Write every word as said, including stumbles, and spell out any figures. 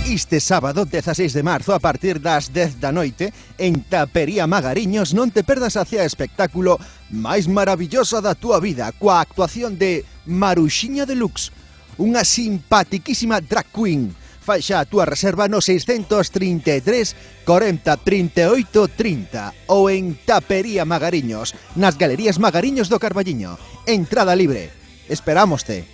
Este sábado dezaseis de marzo a partir das dez da noite en Tapería Magariños non te perdas hacia espectáculo máis maravillosa da túa vida coa actuación de Maruxiña Deluxe, unha simpatiquísima drag queen. Fai xa a túa reserva no seiscentos trinta e tres, cuarenta, trinta e oito, trinta ou en Tapería Magariños, nas Galerías Magariños do Carballiño. Entrada libre. Esperámoste.